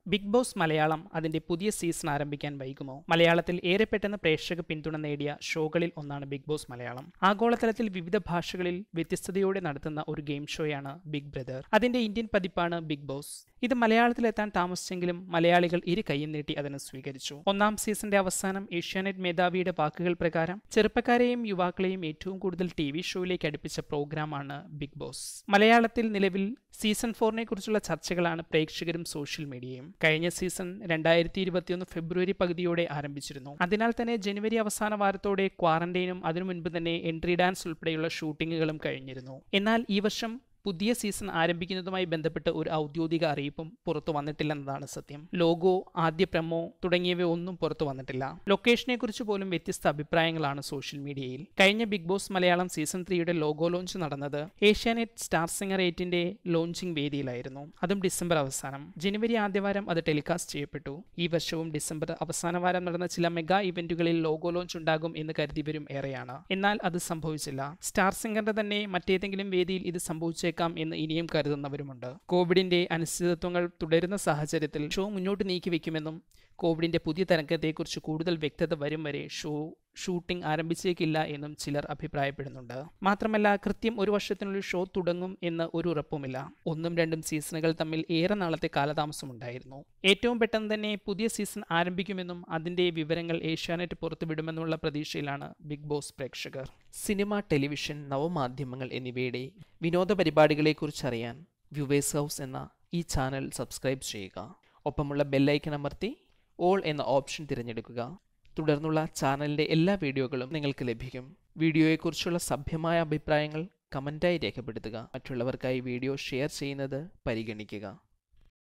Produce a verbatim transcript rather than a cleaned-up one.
Big Boss Malayalam അതിന്റെ പുതിയ season ആരംഭിക്കാൻ വൈകുമോ? മലയാളത്തിൽ ഏറെ പെട്ടെന്ന് പ്രേക്ഷക പിന്തുണ നേടിയ ഷോകളിൽ ഒന്നാണ് ബിഗ് ബോസ് മലയാളം. ആഗോളതലത്തിൽ വിവിധ ഭാഷകളിൽ വ്യത്യസ്തതയോടെ നടത്തുന്ന ഒരു ഗെയിം ഷോയാണ് ബിഗ് ബ്രദർ. അതിന്റെ ഇന്ത്യൻ പതിപ്പാണ് ബിഗ് ബോസ്. ഇത് മലയാളത്തിലെത്താൻ താമസിച്ചെങ്കിലും മലയാളികൾ ഇരു കൈയും നീട്ടി അതിനെ സ്വീകരിച്ചു. ഒന്നാം സീസണിന്റെ അവസാനം ഏഷ്യാനെറ്റ് മേധാവിയുടെ വാക്കുകൾ പ്രകാരം ചെറുപ്പക്കാരെയും യുവാക്കളെയും ഏറ്റവും കൂടുതൽ ടി വി ഷോയിലേക്ക് അടുപ്പിച്ച പ്രോഗ്രാമാണ് ബിഗ് ബോസ്. മലയാളത്തിൽ നിലവിൽ സീസൺ ഫോറിനെ കുറിച്ചുള്ള ചർച്ചകളാണ് പ്രേക്ഷകരും സോഷ്യൽ മീഡിയയും. കഴിഞ്ഞ സീസൺ രണ്ടായിരത്തി ഇരുപത്തിയൊന്ന് ഫെബ്രുവരി പകുതിയോടെ ആരംഭിച്ചിരുന്നു. അതിനാൽ തന്നെ ജനുവരി അവസാന വാരത്തോടെ ക്വാറന്റൈനും അതിനു മുൻപ് തന്നെ എൻട്രി ഡാൻസ് ഉൾപ്പെടെയുള്ള ഷൂട്ടിങ്ങുകളും കഴിഞ്ഞിരുന്നു. എന്നാൽ ഈ വർഷം പുതിയ സീസൺ ആരംഭിക്കുന്നതുമായി ബന്ധപ്പെട്ട് ഒരു ഔദ്യോഗിക അറിയിപ്പും പുറത്തു വന്നിട്ടില്ലെന്നതാണ് സത്യം. ലോഗോ, ആദ്യ പ്രമോ തുടങ്ങിയവ ഒന്നും പുറത്തു വന്നിട്ടില്ല. ലൊക്കേഷനെ കുറിച്ച് പോലും വ്യത്യസ്ത അഭിപ്രായങ്ങളാണ് സോഷ്യൽ മീഡിയയിൽ. കഴിഞ്ഞ ബിഗ് ബോസ് മലയാളം സീസൺ ത്രീയുടെ ലോഗോ ലോഞ്ച് നടന്നത് ഏഷ്യാനെറ്റ് സ്റ്റാർ സിംഗർ എയ്റ്റിന്റെ ലോഞ്ചിങ് വേദിയിലായിരുന്നു. അതും ഡിസംബർ അവസാനം. ജനുവരി ആദ്യവാരം അത് ടെലികാസ്റ്റ് ചെയ്യപ്പെട്ടു. ഈ വർഷവും ഡിസംബർ അവസാന വാരം നടന്ന ചില മെഗാ ഇവന്റുകളിൽ ലോഗോ ലോഞ്ച് ഉണ്ടാകും എന്ന് കരുതിവരും ഏറെയാണ്. എന്നാൽ അത് സംഭവിച്ചില്ല. സ്റ്റാർ സിംഗറിന്റെ തന്നെ മറ്റേതെങ്കിലും വേദിയിൽ ഇത് സംഭവിച്ചേ എന്ന് ഇനിയും കരുതുന്നവരുമുണ്ട്. കോവിഡിന്റെ അനിശ്ചിതത്വങ്ങൾ തുടരുന്ന സാഹചര്യത്തിൽ ഷോ മുന്നോട്ട് നീക്കിവെക്കുമെന്നും കോവിഡിന്റെ പുതിയ തരംഗത്തെക്കുറിച്ച് കൂടുതൽ വ്യക്തത വരും വരെ ഷോ ഷൂട്ടിംഗ് ആരംഭിച്ചേക്കില്ല എന്നും ചിലർ അഭിപ്രായപ്പെടുന്നുണ്ട്. മാത്രമല്ല, കൃത്യം ഒരു വർഷത്തിനുള്ളിൽ ഷോ തുടങ്ങും എന്ന് ഒരു ഉറപ്പുമില്ല. ഒന്നും രണ്ടും സീസണുകൾ തമ്മിൽ ഏറെ നാളത്തെ കാലതാമസമുണ്ടായിരുന്നു. ഏറ്റവും പെട്ടെന്ന് തന്നെ പുതിയ സീസൺ ആരംഭിക്കുമെന്നും അതിന്റെ വിവരങ്ങൾ ഏഷ്യാനെറ്റ് പുറത്തുവിടുമെന്നുള്ള പ്രതീക്ഷയിലാണ് ബിഗ് ബോസ് പ്രേക്ഷകർ. സിനിമ, ടെലിവിഷൻ, നവമാധ്യമങ്ങൾ എന്നിവയുടെ വിനോദ പരിപാടികളെക്കുറിച്ചറിയാൻ വ്യൂവേഴ്സ് ഹൗസ് എന്ന ഈ ചാനൽ സബ്സ്ക്രൈബ് ചെയ്യുക. ഒപ്പമുള്ള ബെല്ലൈക്കൺ അമർത്തി ഓൾ എന്ന ഓപ്ഷൻ തിരഞ്ഞെടുക്കുക. തുടർന്നുള്ള ചാനലിൻ്റെ എല്ലാ വീഡിയോകളും നിങ്ങൾക്ക് ലഭിക്കും. വീഡിയോയെക്കുറിച്ചുള്ള സഭ്യമായ അഭിപ്രായങ്ങൾ കമൻറ്റായി രേഖപ്പെടുത്തുക. മറ്റുള്ളവർക്കായി വീഡിയോ ഷെയർ ചെയ്യുന്നത് പരിഗണിക്കുക.